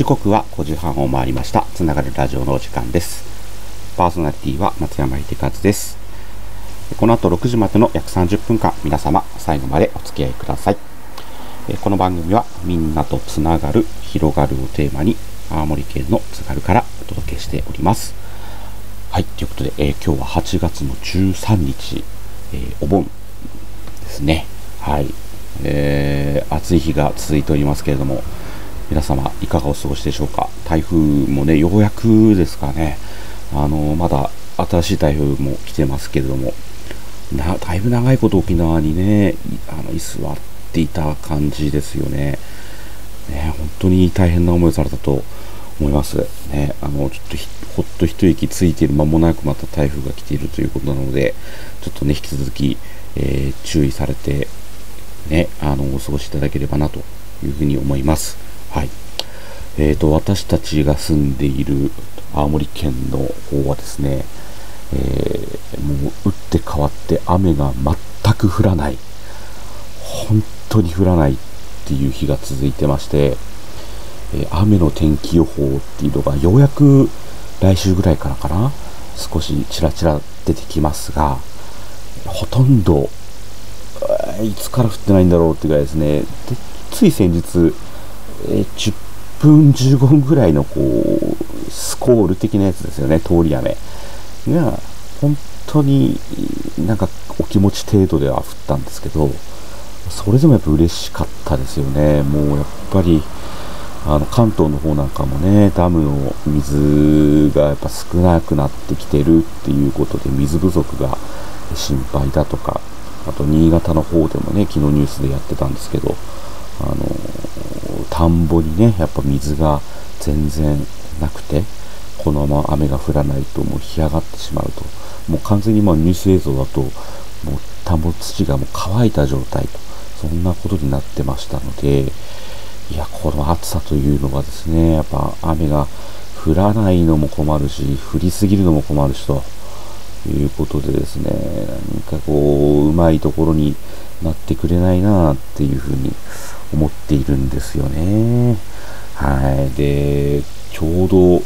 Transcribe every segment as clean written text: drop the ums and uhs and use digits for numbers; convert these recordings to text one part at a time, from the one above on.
時刻は5時半を回りました。つながるラジオのお時間です。パーソナリティは松山秀和です。この後6時までの約30分間、皆様最後までお付き合いください。この番組はみんなとつながる、広がるをテーマに青森県の津軽からお届けしております。はい、ということで、今日は8月の13日、お盆ですね。はい、暑い日が続いておりますけれども、皆様いかがお過ごしでしょうか。台風もね、ようやくですかね。まだ新しい台風も来てますけれども、だいぶ長いこと沖縄にね、居座っていた感じですよね。本当に大変な思いをされたと思いますね。ちょっとほっと一息ついている間もなくまた台風が来ているということなので、ちょっとね、引き続き、注意されてね、お過ごしいただければなというふうに思います。はい。私たちが住んでいる青森県の方はですね、もう打って変わって雨が全く降らない、本当に降らないっていう日が続いてまして、雨の天気予報っていうのがようやく来週ぐらいからかな、少しちらちら出てきますが、ほとんどいつから降ってないんだろうっていうぐらいですね。で、つい先日、10分15分ぐらいのスコール的なやつですよね、通り雨が本当になんかお気持ち程度では降ったんですけど、それでもやっぱ嬉しかったですよね。もうやっぱり関東の方なんかもね、ダムの水がやっぱ少なくなってきてるっていうことで水不足が心配だとか、あと新潟の方でもね、昨日ニュースでやってたんですけど、田んぼにね、やっぱ水が全然なくて、このまま雨が降らないともう干上がってしまうと、もう完全にニュース映像だと、もう田んぼ土がもう乾いた状態と、そんなことになってましたので、いや、この暑さというのはですね、やっぱ雨が降らないのも困るし、降りすぎるのも困るしということでですね、なんかうまいところになってくれないなっていうふうに思っているんですよね。はい。で、ちょうど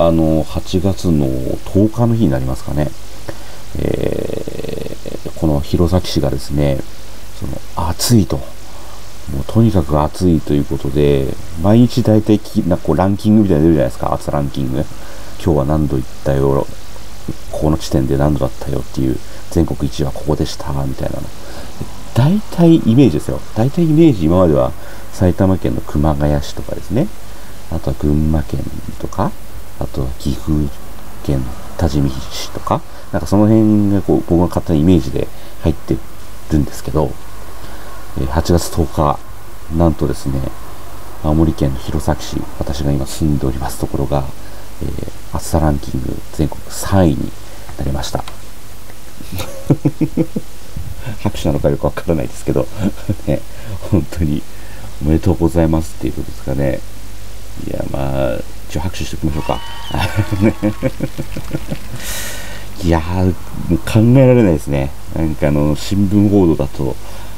8月の10日の日になりますかね。この弘前市がですね、暑いと、もうとにかく暑いということで、毎日大体ランキングみたいなの出るじゃないですか、暑さランキング。今日は何度行ったよ、この地点で何度だったよっていう、全国1位はここでしたみたいなの。大体イメージですよ。大体イメージ、今までは埼玉県の熊谷市とかですね、あとは群馬県とか、あとは岐阜県多治見市とか、なんかその辺が僕が勝手なイメージで入ってるんですけど、8月10日、なんとですね、青森県の弘前市、私が今住んでおりますところが、暑さランキング全国3位になりました。拍手なのかよくわからないですけど、ね、本当におめでとうございますっていうことですかね。いや、一応拍手しておきましょうか。いやー、もう考えられないですね。なんか新聞報道だと、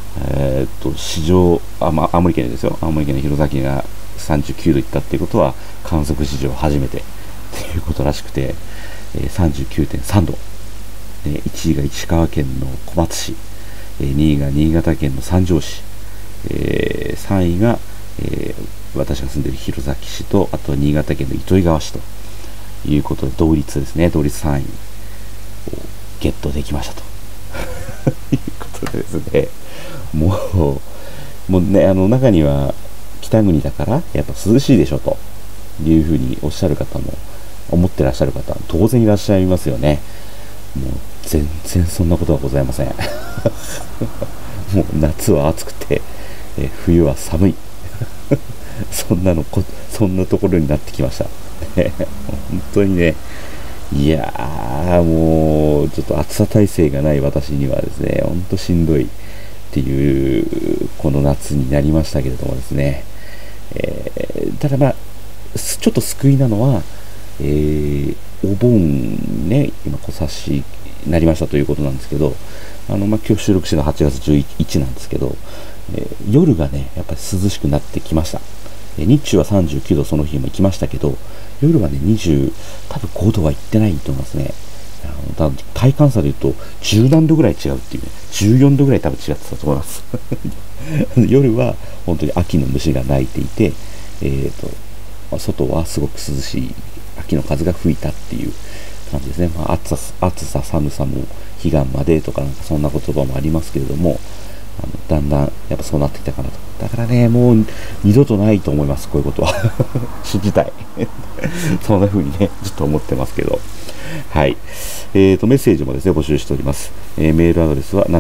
青森県ですよ。青森県の弘前が39度いったっていうことは、観測史上初めてっていうことらしくて、39.3 度。1位が石川県の小松市、2位が新潟県の三条市、3位が、私が住んでいる弘前市と、あと新潟県の糸魚川市ということで、同率ですね、同率3位をゲットできましたということでですね、もうね、中には北国だからやっぱ涼しいでしょというふうにおっしゃる方も、思ってらっしゃる方当然いらっしゃいますよね。もう全然そんなことはございません。もう夏は暑くて、冬は寒い。そんなところになってきました。本当にね、いやー、もうちょっと暑さ耐性がない私にはですね、本当しんどいっていうこの夏になりましたけれどもですね、ただちょっと救いなのは、お盆ね、今小差しになりましたということなんですけど、今日収録してるのは8月11なんですけど、夜がね、やっぱり涼しくなってきました。 日中は39度その日も行きましたけど、夜はね、多分5度は行ってないと思いますね。体感差で言うと10何度ぐらい違うっていうね、14度ぐらい多分違ってたと思います。夜は本当に秋の虫が鳴いていて、外はすごく涼しい秋の風が吹いたっていう感じですね。暑さ、寒さも彼岸までとかなんかそんな言葉もありますけれども、だんだんやっぱそうなってきたかなと。だからね、もう二度とないと思います、こういうことは。信じたい。そんな風にね、ちょっと思ってますけど。はい。メッセージもですね、募集しております。メールアドレスは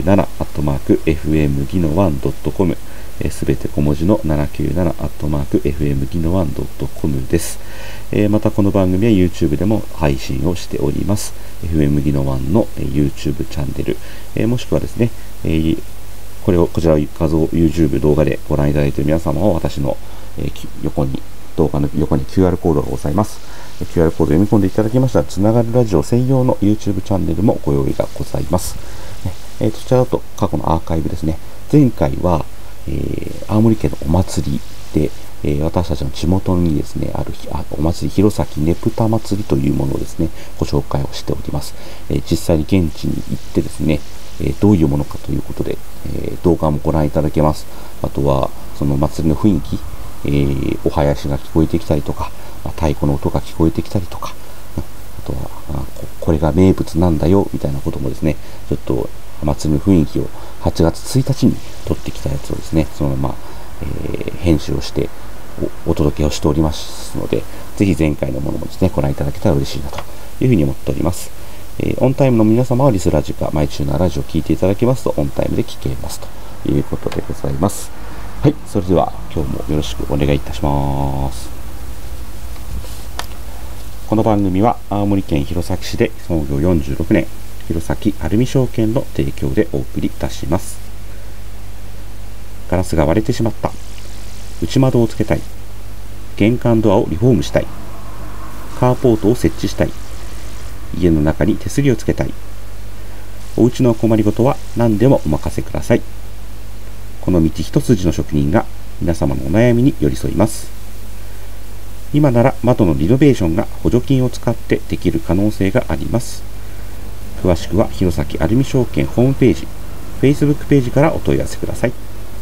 797-fmgino1.com。すべて小文字の 797-fmgino1.com です。またこの番組は YouTube でも配信をしております。FM ギノ1の YouTube チャンネル、もしくはですね、こちら画像 YouTube 動画でご覧いただいている皆様は私の、動画の横に QR コードがございます。QR コードを読み込んでいただきましたら、つながるラジオ専用の YouTube チャンネルもご用意がございます。そちらだと過去のアーカイブですね。前回は、青森県のお祭りで、私たちの地元にですね、あるお祭り、弘前ねぷた祭りというものをですね、ご紹介をしております。実際に現地に行ってですね、どういうものかということで、動画もご覧いただけます。あとは、その祭りの雰囲気、お囃子が聞こえてきたりとか、太鼓の音が聞こえてきたりとか、あとは、これが名物なんだよ、みたいなこともですね、ちょっと祭りの雰囲気を8月1日に撮ってきたやつをですね、そのまま、編集をしてお届けをしておりますので、ぜひ前回のものもですね、ご覧いただけたら嬉しいなというふうに思っております。オンタイムの皆様はリスラジか毎週のラジオを聞いていただけますとオンタイムで聞けますということでございます。はい、それでは今日もよろしくお願いいたします。この番組は青森県弘前市で創業46年、弘前アルミ証券の提供でお送りいたします。ガラスが割れてしまった。内窓をつけたい。玄関ドアをリフォームしたい。カーポートを設置したい。家の中に手すりをつけたい。お家の困りごとは何でもお任せください。この道一筋の職人が皆様のお悩みに寄り添います。今なら窓のリノベーションが補助金を使ってできる可能性があります。詳しくは弘前アルミ証券ホームページ、Facebook ページからお問い合わせください。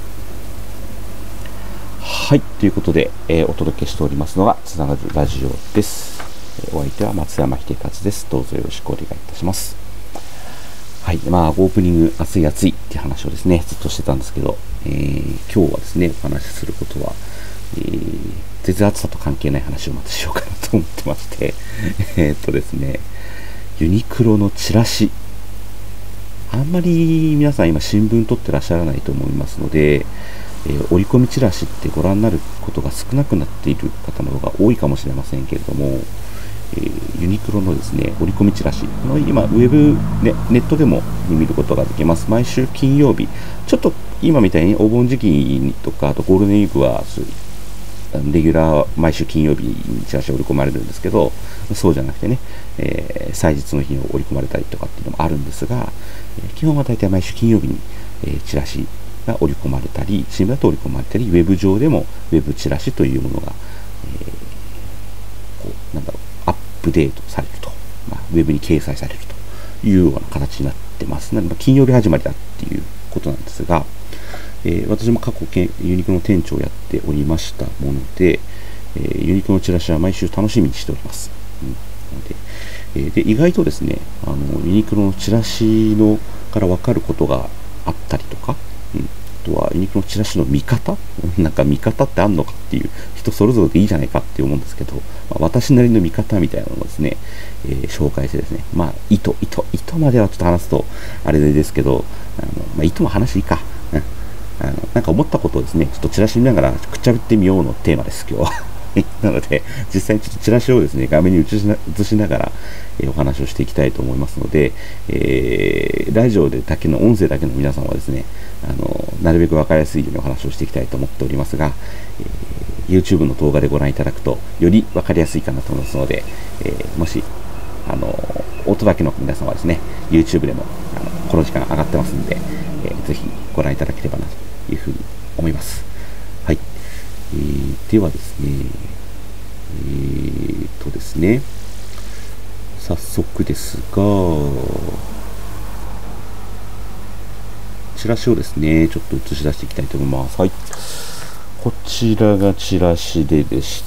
はい、ということで、お届けしておりますのがつながるラジオです。お相手は松山秀勝です。どうぞよろしくお願いいたします。はい、オープニング暑い暑いっていう話をですね、ずっとしてたんですけど、今日はですね、お話しすることは、全然暑さと関係ない話をまたしようかなと思ってまして、ですね、ユニクロのチラシ、あんまり皆さん今新聞取ってらっしゃらないと思いますので、折り込みチラシってご覧になることが少なくなっている方の方が多いかもしれませんけれども、ユニクロのですね、折り込みチラシ、今ウェブ、ネットでも見ることができます。毎週金曜日、ちょっと今みたいにお盆時期とか、あとゴールデンウィークはレギュラー毎週金曜日にチラシを折り込まれるんですけど、そうじゃなくてね、祭日の日を折り込まれたりとかっていうのもあるんですが、基本は大体毎週金曜日に、チラシが織り込まれたり、新聞だと織り込まれたり、ウェブ上でもウェブチラシというものが、アップデートされると、ウェブに掲載されるというような形になってますね。金曜日始まりだっていうことなんですが、私も過去ユニクロの店長をやっておりましたもので、ユニクロのチラシは毎週楽しみにしております。で意外とですね、ユニクロのチラシから分かることがあったりとか、あとはユニクロのチラシの見方なんか見方ってあんのかっていう、人それぞれでいいじゃないかって思うんですけど、私なりの見方みたいなのをですね、紹介してですね、意図まではちょっと話すとあれですけど、意図も話していいか、なんか思ったことをですね、ちょっとチラシ見ながらくっちゃべってみようのテーマです、今日は。なので、実際にちょっとチラシをですね、画面に映しながら、お話をしていきたいと思いますので、ラジオでだけの、音声だけの皆さんはですね、なるべく分かりやすいようにお話をしていきたいと思っておりますが、YouTube の動画でご覧いただくと、より分かりやすいかなと思いますので、もし、音だけの皆さんはですね、YouTube でも、この時間上がってますんで、ぜひご覧いただければなというふうに思います。はい。 ではですね、ですね、早速ですが、チラシをですね、ちょっと映し出していきたいと思います。はい。こちらがチラシでして、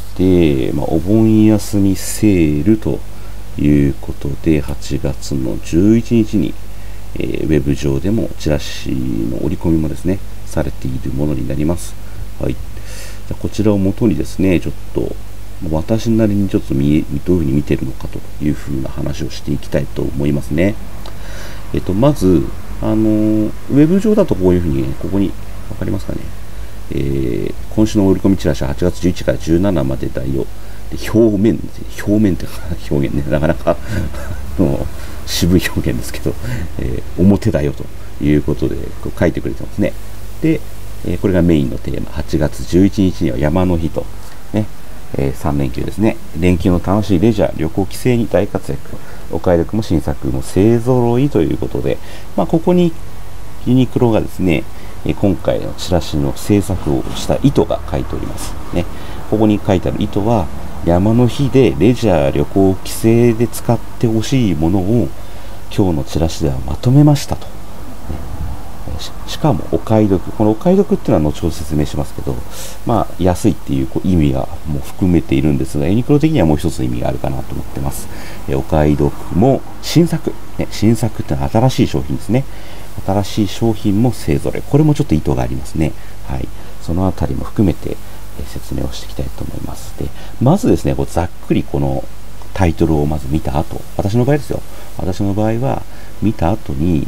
お盆休みセールということで、8月の11日に、ウェブ上でもチラシの折り込みもですね、されているものになります。はい。じゃこちらを元にですね、ちょっと私なりにちょっとどういうふうに見てるのかというふうな話をしていきたいと思いますね。まず、ウェブ上だとこういうふうにね、ここに、わかりますかね。今週の折り込みチラシは8月11から17までだよ。で表面って表現ね、なかなか渋い表現ですけど、表だよということでこう書いてくれてますね。で、これがメインのテーマ、8月11日には山の日と、ね、3連休ですね。連休の楽しいレジャー、旅行、帰省に大活躍。お買い得も新作も勢揃いということで、ここにユニクロがですね、今回のチラシの制作をした意図が書いております。ね、ここに書いてある意図は、山の日でレジャー、旅行、帰省で使ってほしいものを今日のチラシではまとめましたと。しかもお買い得。このお買い得っていうのは後ほど説明しますけど、安いっていう意味がもう含めているんですが、ユニクロ的にはもう一つ意味があるかなと思ってます。お買い得も新作。新作ってのは新しい商品ですね。新しい商品も勢ぞろい。これもちょっと意図がありますね。はい。そのあたりも含めて説明をしていきたいと思います。で、まずですね、ざっくりこのタイトルをまず見た後、私の場合ですよ。私の場合は見た後に、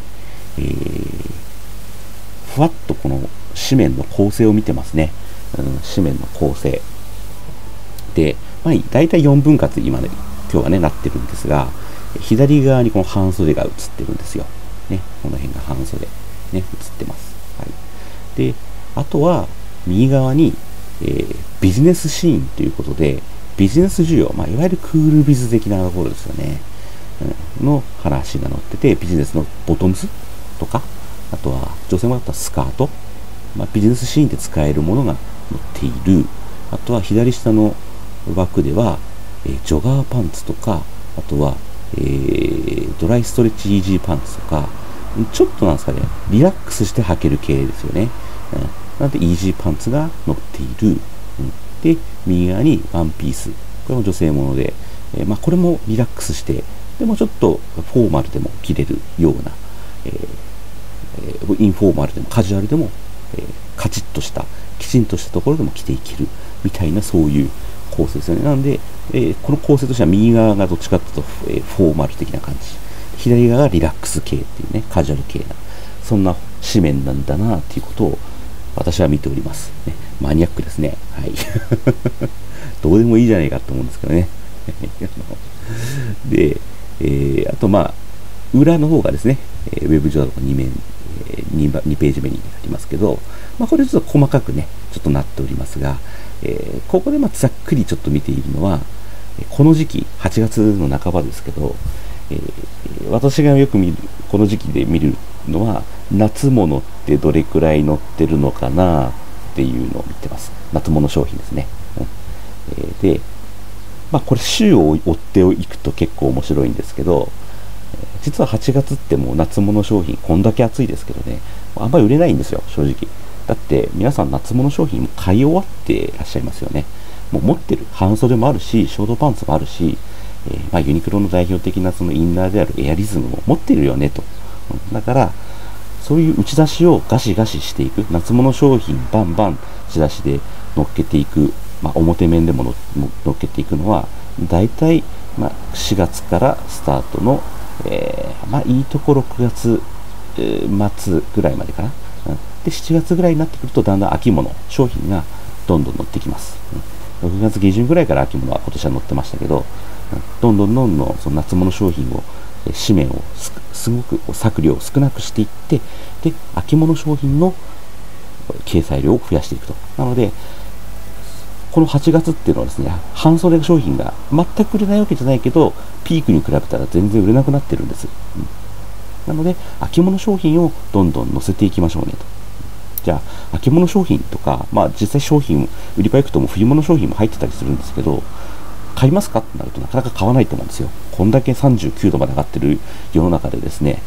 ふわっとこの紙面の構成を見てますね。紙面の構成。で、だいたい4分割今日はね、なってるんですが、左側にこの半袖が映ってるんですよ。ね、この辺が半袖、ね、映ってます。はい。で、あとは右側に、ビジネスシーンということで、ビジネス需要、いわゆるクールビズ的なところですよね。の話が載ってて、ビジネスのボトムスとか、あとは女性もだったらスカート、ビジネスシーンで使えるものが載っている。あとは左下の枠では、ジョガーパンツとか、あとは、ドライストレッチイージーパンツとか、ちょっとなんですかね、リラックスして履ける系ですよね。なので、イージーパンツが載っている。で、右側にワンピース。これも女性もので、これもリラックスして、でもちょっとフォーマルでも着れるような、インフォーマルでもカジュアルでも、カチッとしたきちんとしたところでも着ていけるみたいなそういう構成ですよね。なので、この構成としては右側がどっちかというと、フォーマル的な感じ、左側がリラックス系っていうね、カジュアル系な、そんな紙面なんだなっていうことを私は見ております、ね、マニアックですね。はい。どうでもいいじゃないかと思うんですけどね。で、あと裏の方がですね、ウェブ上だと2ページ目になりますけど、これちょっと細かくね、ちょっとなっておりますが、ここでざっくりちょっと見ているのは、この時期、8月の半ばですけど、私がよくこの時期で見るのは、夏物ってどれくらい載ってるのかなっていうのを見てます。夏物商品ですね。で、これ週を追っていくと結構面白いんですけど、実は8月ってもう夏物商品こんだけ暑いですけどね、あんまり売れないんですよ、正直。だって皆さん夏物商品も買い終わってらっしゃいますよね。もう持ってる半袖もあるし、ショートパンツもあるし、ユニクロの代表的なそのインナーであるエアリズムも持ってるよねと。だから、そういう打ち出しをガシガシしていく、夏物商品バンバン打ち出しで乗っけていく、表面でも乗っけていくのは、だいたい4月からスタートのいいところ9月、末ぐらいまでかな。で、7月ぐらいになってくると、だんだん秋物商品がどんどん乗ってきます。6月下旬ぐらいから秋物は今年は乗ってましたけど、どんどんその夏物商品を、紙面をすごく削量を少なくしていって、で、秋物商品の掲載量を増やしていくと。なので、この8月っていうのはですね、半袖商品が全く売れないわけじゃないけど、ピークに比べたら全然売れなくなってるんです。なので、秋物商品をどんどん載せていきましょうねと。 じゃあ、秋物商品とか、実際商品、売り場行くとも冬物商品も入ってたりするんですけど、買いますかってなるとなかなか買わないと思うんですよ。こんだけ39度まで上がってる世の中でですね、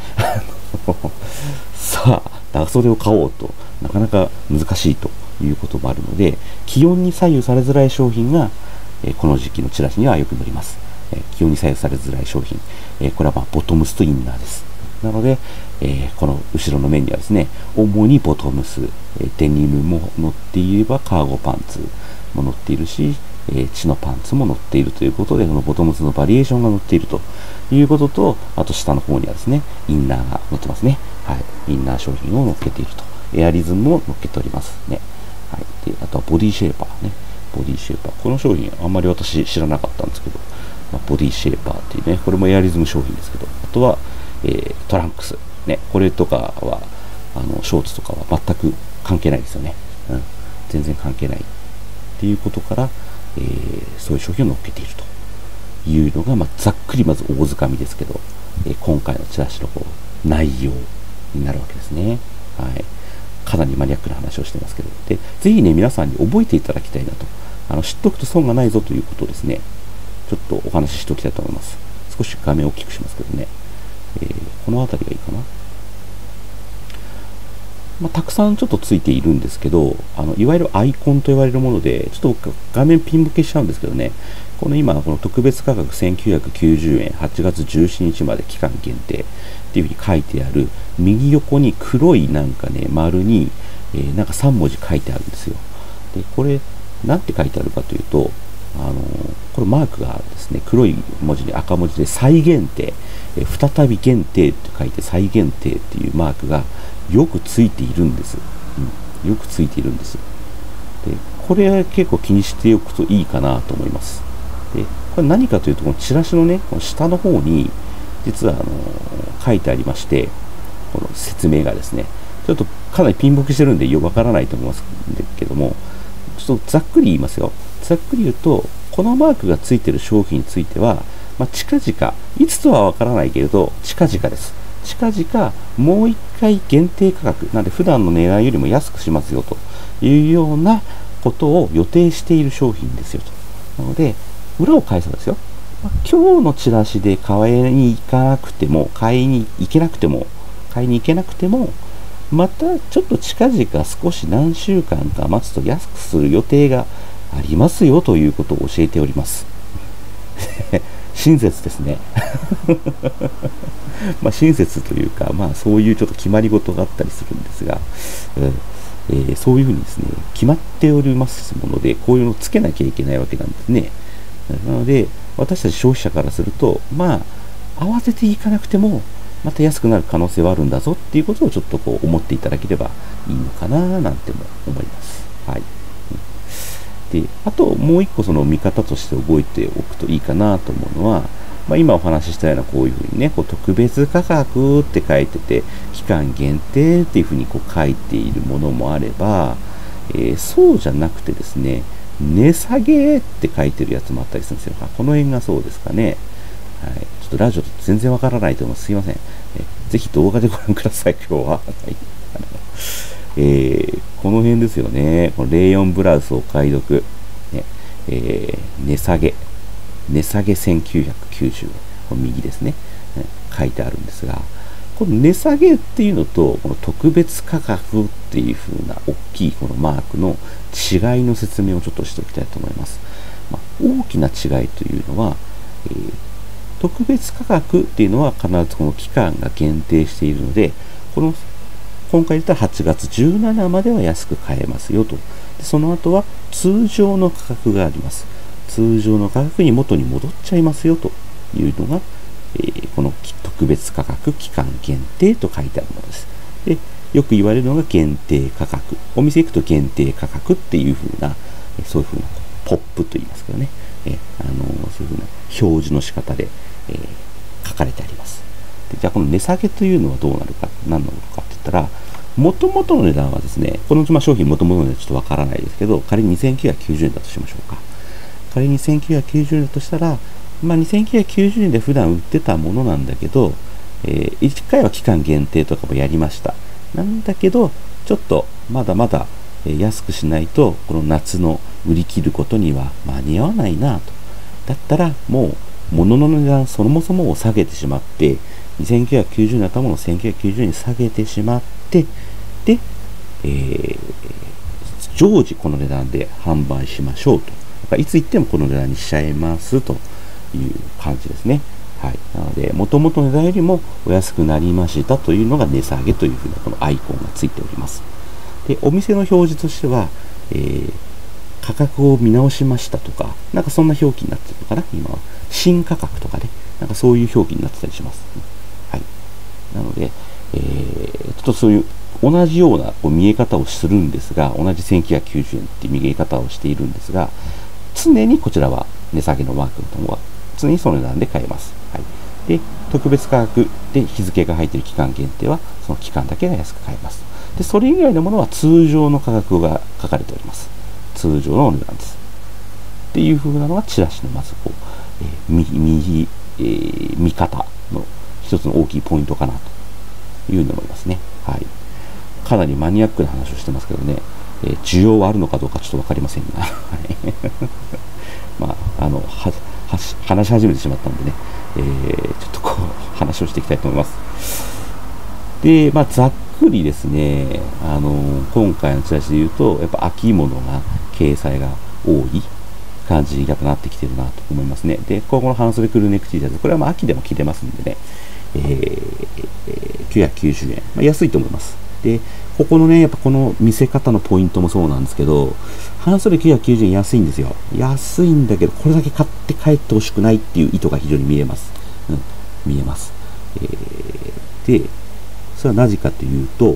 さあ、長袖を買おうとなかなか難しいということもあるので、気温に左右されづらい商品が、この時期のチラシにはよく載ります。気温に左右されづらい商品、これはボトムスとインナーです。なので、この後ろの面にはですね、主にボトムス、デニムも載っていればカーゴパンツも載っているし、チノパンツも載っているということで、このボトムスのバリエーションが載っているということと、あと下の方にはですね、インナーが載ってますね。はい。インナー商品を載っけていると。エアリズムも載っけておりますね。はい。で、あとはボディシェーパーね。ボディシェーパー。この商品、あんまり私知らなかったんですけど、ボディシェーパーっていうね、これもエアリズム商品ですけど、あとは、トランクス。ね。これとかは、ショーツとかは全く関係ないですよね。うん。全然関係ない。っていうことから、そういう商品を載っけているというのが、ざっくりまず大掴みですけど、今回のチラシの内容になるわけですね。はい。かなりマニアックな話をしてますけど、で、ぜひね、皆さんに覚えていただきたいなと、知っておくと損がないぞということをですね、ちょっとお話ししておきたいと思います。少し画面を大きくしますけどね、この辺りがいいかな。たくさんちょっとついているんですけど、いわゆるアイコンと言われるもので、ちょっと画面ピンボケしちゃうんですけどね、この今、この特別価格1990円、8月17日まで期間限定っていうふうに書いてある、右横に黒いなんかね、丸に、なんか3文字書いてあるんですよ。で、これ、なんて書いてあるかというと、これマークがですね、黒い文字に赤文字で再限定、再び限定って書いて再限定っていうマークがよくついているんです。うん、よくついているんです。で、これ結構気にしておくといいかなと思います。で、これ何かというと、このチラシのね、この下の方に、実は書いてありまして、この説明がですね、ちょっとかなりピンボケしてるんでよくわからないと思いますけども、ちょっとざっくり言いますよ。ざっくり言うと、このマークがついている商品については、近々、いつとはわからないけれど、近々です。近々、もう一回限定価格、なんで普段の値段よりも安くしますよというようなことを予定している商品ですよと。なので、裏を返せばですよ。今日のチラシで買いに行かなくても、買いに行けなくても、またちょっと近々少し何週間か待つと安くする予定がありますよということを教えております。親切ですね。親切というか、そういうちょっと決まり事があったりするんですが、そういうふうにですね、決まっておりますもので、こういうのをつけなきゃいけないわけなんですね。なので、私たち消費者からすると、慌てていかなくても、また安くなる可能性はあるんだぞっていうことをちょっと思っていただければいいのかななんても思います。はい。で、あともう一個その見方として覚えておくといいかなと思うのは、今お話ししたようなこういうふうにね、特別価格って書いてて、期間限定っていうふうに書いているものもあれば、そうじゃなくてですね、値下げって書いてるやつもあったりするんですよ。この辺がそうですかね。はい、ちょっとラジオと全然わからないと思います。すいません。ぜひ動画でご覧ください、今日は。はい、この辺ですよね。このレイヨンブラウスお買い得。ね値下げ1990円。この右ですね。書いてあるんですが、この値下げっていうのと、この特別価格っていう風な大きいこのマークの違いの説明をちょっとしておきたいと思います。大きな違いというのは、特別価格っていうのは必ずこの期間が限定しているので、今回言った8月17までは安く買えますよと。でその後は通常の価格があります。通常の価格に元に戻っちゃいますよというのが、この特別価格期間限定と書いてあるものです。で、よく言われるのが限定価格。お店行くと限定価格っていう風な、そういう風なポップと言いますけどね。そういう風な表示の仕方で、書かれてあります。でじゃあこの値下げというのはどうなるか、何なのかって言ったら、元々の値段はですね、この商品元々の値段はちょっとわからないですけど、仮に2990円だとしましょうか。仮に2990円だとしたら、2990円で普段売ってたものなんだけど、1回は期間限定とかもやりました。なんだけど、ちょっとまだまだ安くしないとこの夏の売り切ることには間に合わないなと。だったらもう物の値段そもそもを下げてしまって、2990円だったものを1990円に下げてしまって、で、常時この値段で販売しましょうと。いつ行ってもこの値段にしちゃいますという感じですね。はい。なので、元々の値段よりもお安くなりましたというのが値下げというふうなこのアイコンがついております。で、お店の表示としては、価格を見直しましたとか、なんかそんな表記になってるのかな、今は。新価格とかね、なんかそういう表記になってたりします。はい。なので、ちょっとそういう同じようなこう見え方をするんですが、同じ1990円っていう見え方をしているんですが、常にこちらは値下げのマークのものは常にその値段で買えます。はい。で、特別価格で日付が入っている期間限定は、その期間だけが安く買えます。で、それ以外のものは通常の価格が書かれております。通常のお値段です。っていう風なのがチラシのまずこう、見方の一つの大きいポイントかなというふうに思いますね。はい。かなりマニアックな話をしてますけどね、需要はあるのかどうかちょっとわかりませんが、はい。まあ、話し始めてしまったんでね、ちょっとこう、話をしていきたいと思います。で、まあ、ざっくりですね、今回のチラシで言うと、やっぱ秋物が掲載が多い感じにやっぱなってきてるなと思いますね。で、この半袖クルーネック T シャツ、これはまあ秋でも着れますんでね、990円、まあ、安いと思います。で、ここのね、やっぱこの見せ方のポイントもそうなんですけど、半袖990円安いんですよ。安いんだけど、これだけ買って帰ってほしくないっていう意図が非常に見えます。見えます。で、それはなぜかというと、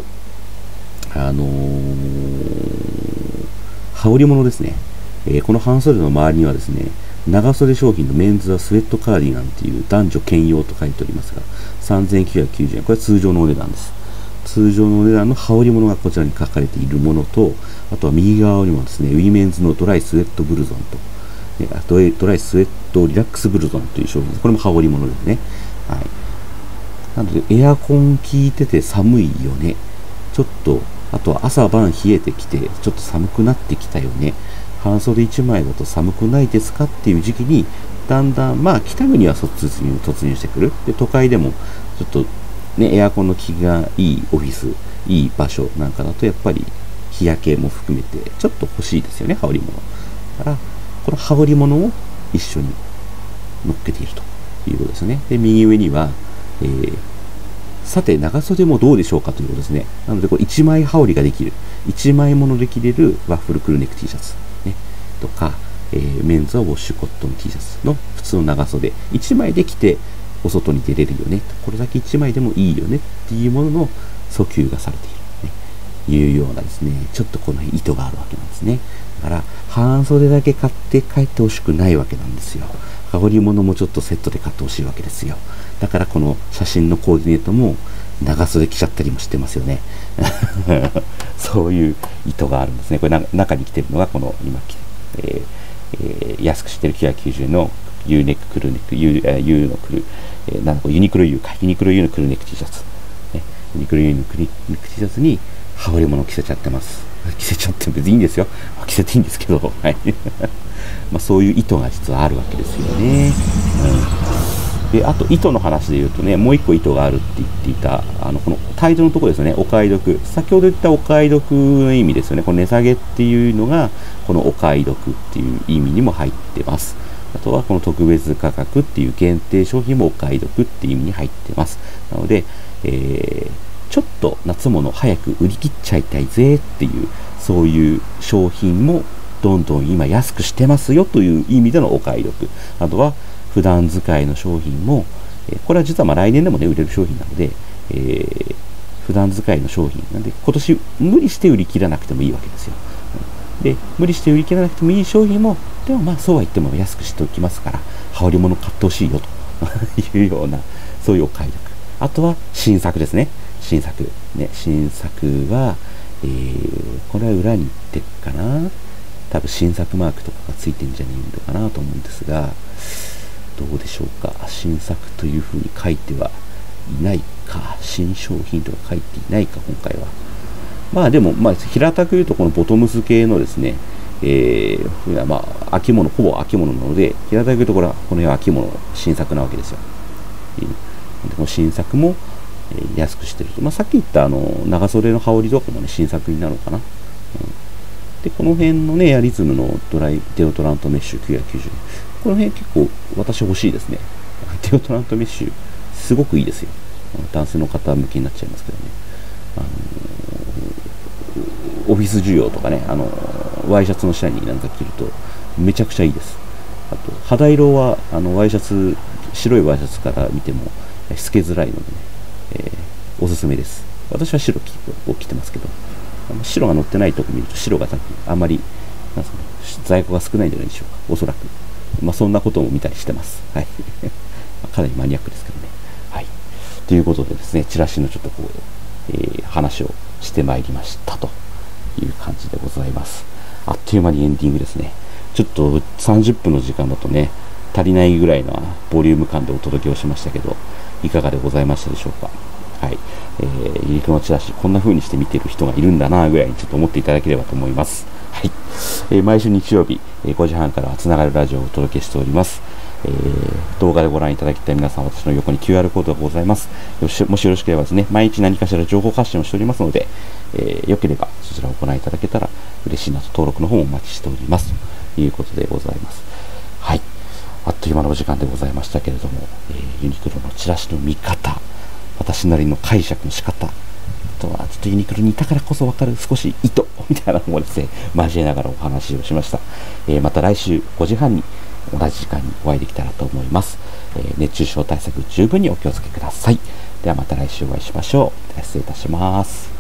羽織物ですね。この半袖の周りにはですね、長袖商品のメンズはスウェットカーディガンっていう男女兼用と書いておりますが、3990円。これは通常のお値段です。通常のお値段の羽織物がこちらに書かれているものと、あとは右側にもですね、ウィメンズのドライスウェットブルゾンと、あとドライスウェットリラックスブルゾンという商品です。これも羽織物ですね。はい。なので、エアコン効いてて寒いよね。ちょっと、あとは朝晩冷えてきて、ちょっと寒くなってきたよね。半袖1枚だと寒くないですかっていう時期に、だんだん、まあ、北国は突入してくる。で、都会でも、ちょっと、ね、エアコンの効きがいいオフィス、いい場所なんかだと、やっぱり、日焼けも含めて、ちょっと欲しいですよね、羽織物。だから、この羽織物を一緒に乗っけているということですね。で、右上には、さて、長袖もどうでしょうかということですね。なので、これ1枚羽織ができる。1枚もので着れるワッフルクルーネック T シャツ。ね。とか、メンズはウォッシュコットン T シャツの普通の長袖。1枚で着てお外に出れるよね。これだけ1枚でもいいよねっていうものの訴求がされている。ね。いうようなですね、ちょっとこの意図があるわけなんですね。だから、半袖だけ買って帰ってほしくないわけなんですよ。羽織物もちょっとセットで買ってほしいわけですよ。だからこの写真のコーディネートも長袖着ちゃったりもしてますよね。そういう意図があるんですね。これ中に着てるのがこの今、安くしてる990円の U ネッククルーネック、U のクルー、なんかユニクロ U か、ユニクロ U のクルーネック T シャツ。ね、ユニクロ U のクルーネック T シャツに羽織物着せちゃってます。着せちゃって別にいいんですよ。着せていいんですけど、はい。まあそういう意図が実はあるわけですよね。で、あと意図の話で言うとね、もう一個意図があるって言っていた、このタイトルのところですよね、お買い得。先ほど言ったお買い得の意味ですよね。この値下げっていうのが、このお買い得っていう意味にも入ってます。あとはこの特別価格っていう限定商品もお買い得っていう意味に入ってます。なので、ちょっと夏物早く売り切っちゃいたいぜっていう、そういう商品もどんどん今安くしてますよという意味でのお買い得。あとは普段使いの商品も、これは実はまあ来年でもね、売れる商品なので、普段使いの商品なんで、今年無理して売り切らなくてもいいわけですよ。で、無理して売り切らなくてもいい商品も、でもまあそうは言っても安くしておきますから、羽織物買ってほしいよというような、そういうお買い得。あとは新作ですね。新作。ね、新作は、これは裏に行ってるかな。多分新作マークとかがついてんじゃねえのかなと思うんですが、どうでしょうか。新作というふうに書いてはいないか。新商品とか書いていないか、今回は。 まあでも、まあ、平たく言うと、このボトムス系のですね、まあ、秋物、ほぼ秋物なので、平たく言うと、これは、この辺は秋物、新作なわけですよ。でこの新作も、安くしてると。まあ、さっき言った長袖の羽織とかもね、新作になるのかな。で、この辺のね、エアリズムのデオドラントメッシュ990円。この辺結構私欲しいですね。デオドラントメッシュ、すごくいいですよ。男性の方向けになっちゃいますけどね。オフィス需要とかね、ワイシャツの下になんか着るとめちゃくちゃいいです。あと、肌色はワイシャツ、白いワイシャツから見ても透けづらいのでね、おすすめです。私は白を着てますけど、白が乗ってないとこ見ると白が多分あんまりなんですか、ね、在庫が少ないんじゃないでしょうか、おそらく。まあ、そんなことも見たりしてます。はい。かなりマニアックですけどね。はい。ということでですね、チラシのちょっとこう、話をしてまいりましたという感じでございます。あっという間にエンディングですね。ちょっと30分の時間だとね、足りないぐらいのボリューム感でお届けをしましたけど、いかがでございましたでしょうか。はい。ユニクロのチラシ、こんな風にして見てる人がいるんだなぐらいにちょっと思っていただければと思います。はい。毎週日曜日、5時半からつながるラジオをお届けしております。動画でご覧いただきたい皆さん、私の横に QR コードがございます。もしよろしければですね、毎日何かしら情報発信をしておりますので、よければそちらをご覧いただけたら嬉しいなと、登録の方もお待ちしておりますということでございます。はい。あっという間のお時間でございましたけれども、ユニクロのチラシの見方、私なりの解釈の仕方、あとはちょっとユニクロにいたからこそ分かる少し意図みたいなのもですね、交えながらお話をしました。また来週5時半に同じ時間にお会いできたらと思います。熱中症対策十分にお気をつけください。ではまた来週お会いしましょう。では失礼いたします。